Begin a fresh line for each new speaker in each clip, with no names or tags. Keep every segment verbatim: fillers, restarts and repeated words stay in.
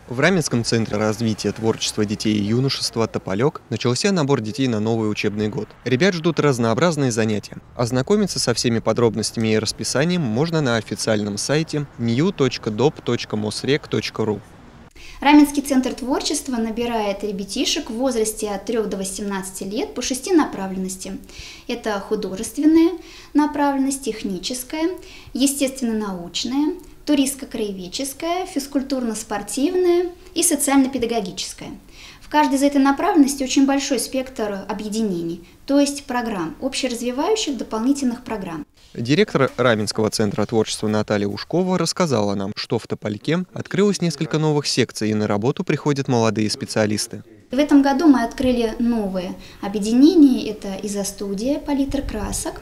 В Раменском центре развития творчества детей и юношества «Тополек» начался набор детей на новый учебный год. Ребят ждут разнообразные занятия. Ознакомиться со всеми подробностями и расписанием можно на официальном сайте нью точка доп точка мосрек точка ру.
Раменский центр творчества набирает ребятишек в возрасте от трёх до восемнадцати лет по шести направленностям. Это художественная направленность, техническая, естественно-научная, туристско-краеведческая, физкультурно-спортивная и социально-педагогическая. В каждой из этой направленности очень большой спектр объединений, то есть программ, общеразвивающих дополнительных программ.
Директор Раменского центра творчества Наталья Ушкова рассказала нам, что в Топольке открылось несколько новых секций, и на работу приходят молодые специалисты.
В этом году мы открыли новые объединения, это изо-студия, палитра красок.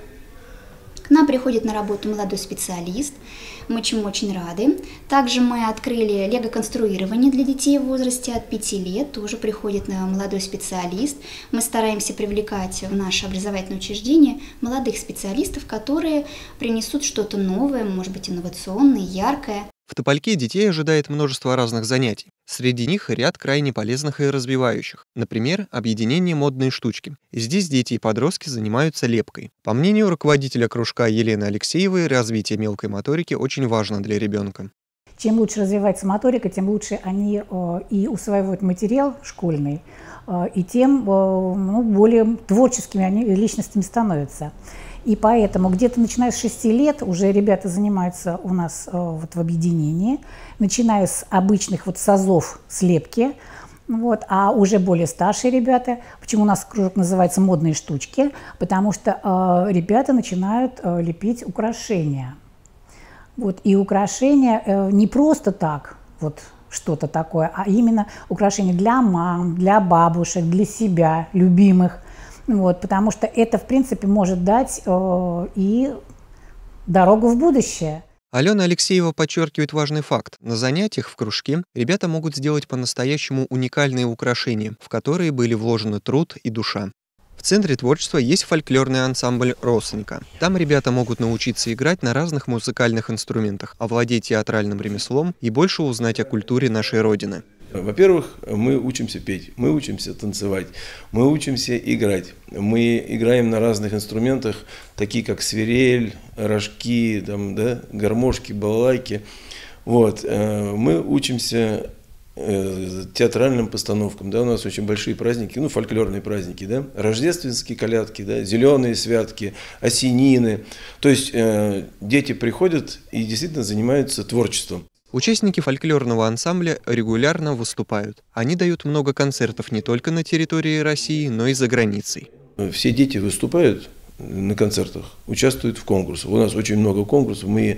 К нам приходит на работу молодой специалист, мы чему очень рады. Также мы открыли лего-конструирование для детей в возрасте от пяти лет, тоже приходит на молодой специалист. Мы стараемся привлекать в наше образовательное учреждение молодых специалистов, которые принесут что-то новое, может быть, инновационное, яркое.
В Топольке детей ожидает множество разных занятий. Среди них ряд крайне полезных и развивающих. Например, объединение «Модные штучки». Здесь дети и подростки занимаются лепкой. По мнению руководителя кружка Елены Алексеевой, развитие мелкой моторики очень важно для ребенка.
Чем лучше развивается моторика, тем лучше они э, и усваивают материал школьный, э, и тем э, ну, более творческими они личностями становятся. И поэтому где-то начиная с шести лет уже ребята занимаются у нас э, вот в объединении, начиная с обычных вот сазов слепки, вот, а уже более старшие ребята, почему у нас кружок называется «Модные штучки», потому что э, ребята начинают э, лепить украшения. Вот, и украшения э, не просто так, вот что-то такое, а именно украшения для мам, для бабушек, для себя, любимых. Вот, потому что это, в принципе, может дать э, и дорогу в будущее.
Алена Алексеева подчеркивает важный факт. На занятиях в кружке ребята могут сделать по-настоящему уникальные украшения, в которые были вложены труд и душа. В Центре творчества есть фольклорный ансамбль «Родственника». Там ребята могут научиться играть на разных музыкальных инструментах, овладеть театральным ремеслом и больше узнать о культуре нашей Родины.
Во-первых, мы учимся петь, мы учимся танцевать, мы учимся играть. Мы играем на разных инструментах, такие как свирель, рожки, там, да, гармошки, балалайки. Вот. Мы учимся театральным постановкам, да, у нас очень большие праздники, ну, фольклорные праздники, да, рождественские колядки, да, зеленые святки, осенины. То есть э, дети приходят и действительно занимаются творчеством.
Участники фольклорного ансамбля регулярно выступают. Они дают много концертов не только на территории России, но и за границей.
Все дети выступают на концертах, участвуют в конкурсах. У нас очень много конкурсов, мы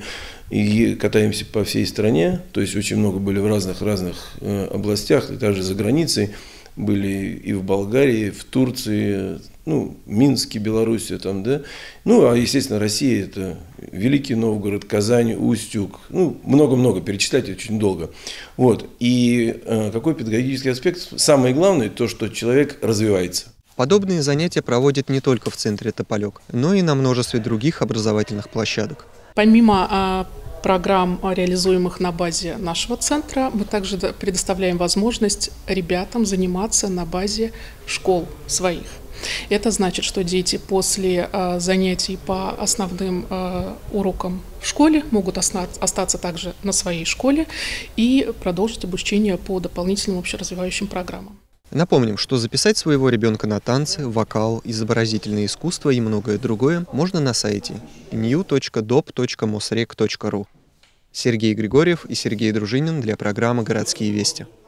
и катаемся по всей стране, то есть очень много были в разных-разных областях, и также за границей. Были и в Болгарии, и в Турции, ну, Минске, Белоруссия, там, да. Ну, а, естественно, Россия – это Великий Новгород, Казань, Устюг. Ну, много-много, перечислять очень долго. Вот. И э, какой педагогический аспект? Самое главное – то, что человек развивается.
Подобные занятия проводят не только в Центре «Тополек», но и на множестве других образовательных площадок.
Помимо программ, реализуемых на базе нашего центра, мы также предоставляем возможность ребятам заниматься на базе школ своих. Это значит, что дети после э, занятий по основным э, урокам в школе могут остаться также на своей школе и продолжить обучение по дополнительным общеразвивающим программам.
Напомним, что записать своего ребенка на танцы, вокал, изобразительное искусство и многое другое можно на сайте нью точка доп точка мосрек точка ру. Сергей Григорьев и Сергей Дружинин для программы «Городские вести».